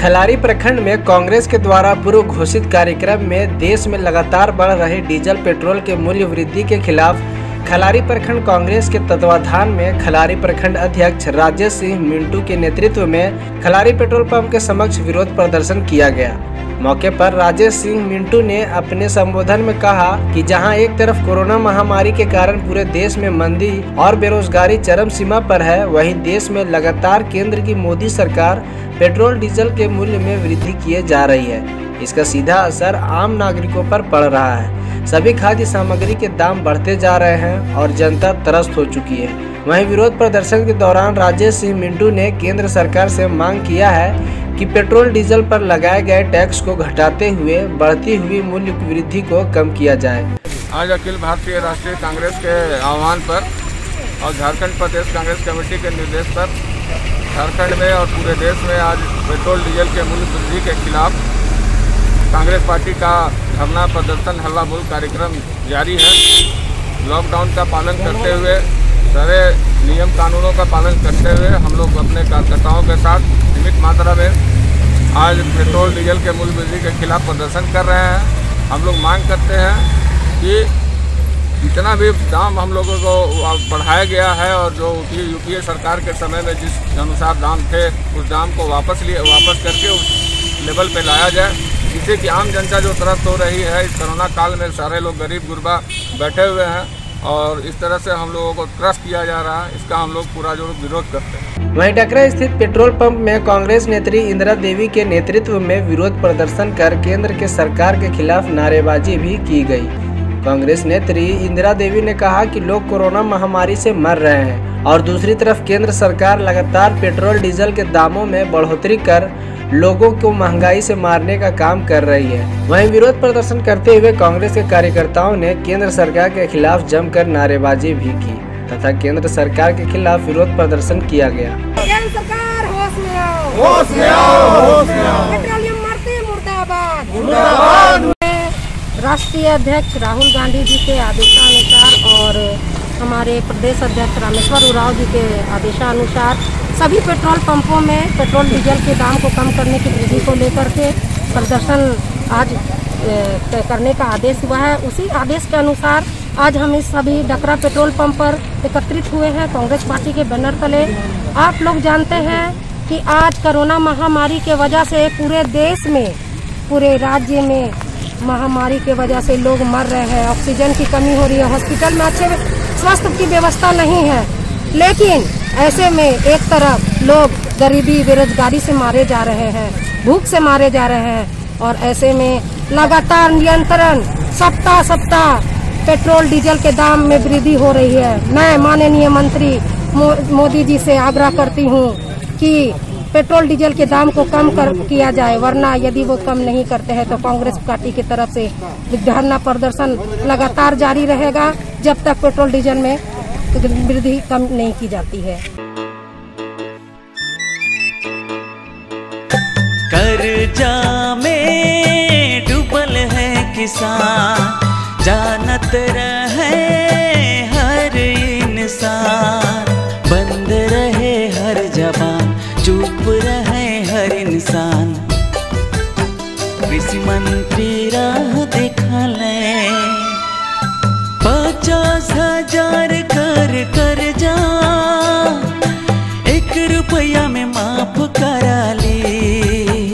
खलारी प्रखंड में कांग्रेस के द्वारा पूर्व घोषित कार्यक्रम में देश में लगातार बढ़ रहे डीजल पेट्रोल के मूल्य वृद्धि के खिलाफ खलारी प्रखंड कांग्रेस के तत्वाधान में खलारी प्रखंड अध्यक्ष राजेश सिंह मिंटू के नेतृत्व में खलारी पेट्रोल पंप के समक्ष विरोध प्रदर्शन किया गया। मौके पर राजेश सिंह मिंटू ने अपने संबोधन में कहा कि जहां एक तरफ कोरोना महामारी के कारण पूरे देश में मंदी और बेरोजगारी चरम सीमा पर है, वहीं देश में लगातार केंद्र की मोदी सरकार पेट्रोल डीजल के मूल्य में वृद्धि किए जा रही है। इसका सीधा असर आम नागरिकों पर पड़ रहा है। सभी खाद्य सामग्री के दाम बढ़ते जा रहे हैं और जनता त्रस्त हो चुकी है। वहीं विरोध प्रदर्शन के दौरान राजेश सिंह मिंटू ने केंद्र सरकार से मांग किया है कि पेट्रोल डीजल पर लगाए गए टैक्स को घटाते हुए बढ़ती हुई मूल्य वृद्धि को कम किया जाए। आज अखिल भारतीय राष्ट्रीय कांग्रेस के आह्वान पर और झारखंड प्रदेश कांग्रेस कमेटी के निर्देश पर झारखंड में और पूरे देश में आज पेट्रोल डीजल के मूल्य वृद्धि के खिलाफ कांग्रेस पार्टी का धरना प्रदर्शन हल्ला बोल कार्यक्रम जारी है। लॉकडाउन का पालन करते हुए, सारे नियम कानूनों का पालन करते हुए हम लोग अपने कार्यकर्ताओं के साथ सीमित मात्रा में आज पेट्रोल डीजल के मूल्य वृद्धि के खिलाफ प्रदर्शन कर रहे हैं। हम लोग मांग करते हैं कि जितना भी दाम हम लोगों को बढ़ाया गया है और जो यूपीए सरकार के समय में जिस अनुसार दाम थे उस दाम को वापस करके उस लेवल पे लाया जाए, जिससे कि आम जनता जो त्रस्त हो रही है इस कोरोना काल में, सारे लोग गरीब गुरबा बैठे हुए हैं और इस तरह से हम लोगों को त्रस्त किया जा रहा है। इसका हम लोग पूरा जो विरोध करते हैं। वहीं डकरा स्थित पेट्रोल पंप में कांग्रेस नेत्री इंदिरा देवी के नेतृत्व में विरोध प्रदर्शन कर केंद्र के सरकार के खिलाफ नारेबाजी भी की गई। कांग्रेस नेत्री इंदिरा देवी ने कहा कि लोग कोरोना महामारी से मर रहे हैं और दूसरी तरफ केंद्र सरकार लगातार पेट्रोल डीजल के दामों में बढ़ोतरी कर लोगों को महंगाई से मारने का काम कर रही है। वहीं विरोध प्रदर्शन करते हुए कांग्रेस के कार्यकर्ताओं ने केंद्र सरकार के खिलाफ जमकर नारेबाजी भी की तथा केंद्र सरकार के खिलाफ विरोध प्रदर्शन किया गया। केंद्र सरकार होश में आओ, होश में आओ, होश में आओ। पेट्रोलियम मरते मुर्दाबाद, मुर्दाबाद। राष्ट्रीय अध्यक्ष राहुल गांधी जी के आदेशानुसार और हमारे प्रदेश अध्यक्ष रामेश्वर उरांव जी के आदेशानुसार सभी पेट्रोल पंपों में पेट्रोल डीजल के दाम को कम करने की वृद्धि को लेकर के प्रदर्शन आज करने का आदेश हुआ है। उसी आदेश के अनुसार आज हम इस सभी डकरा पेट्रोल पंप पर एकत्रित हुए हैं कांग्रेस पार्टी के बैनर तले। आप लोग जानते हैं कि आज कोरोना महामारी के वजह से पूरे देश में, पूरे राज्य में महामारी के वजह से लोग मर रहे हैं। ऑक्सीजन की कमी हो रही है, हॉस्पिटल में अच्छे स्वास्थ्य की व्यवस्था नहीं है। लेकिन ऐसे में एक तरफ लोग गरीबी बेरोजगारी से मारे जा रहे हैं, भूख से मारे जा रहे हैं और ऐसे में लगातार नियंत्रण सप्ताह पेट्रोल डीजल के दाम में वृद्धि हो रही है। मैं माननीय मंत्री मोदी जी से आग्रह करती हूँ कि पेट्रोल डीजल के दाम को कम किया जाए, वरना यदि वो कम नहीं करते हैं तो कांग्रेस पार्टी की तरफ से धरना प्रदर्शन लगातार जारी रहेगा जब तक पेट्रोल डीजल में वृद्धि कम नहीं की जाती है। कर्जा में डूबल है किसान, जानत रहे हर इंसान, बंद रहे हर जबान, चुप रहे हर इंसान। कृषि मंत्री राह दिखाले 50,000 कर जा, 1 रुपया में माफ